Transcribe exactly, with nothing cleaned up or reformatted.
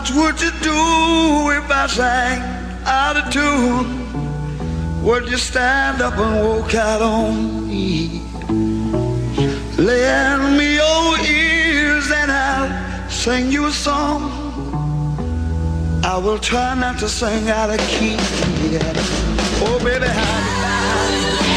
much would you do if I sang out of tune? Would you stand up and walk out on me? Lend me your ears and I'll sing you a song. I will try not to sing out of key. Oh baby, how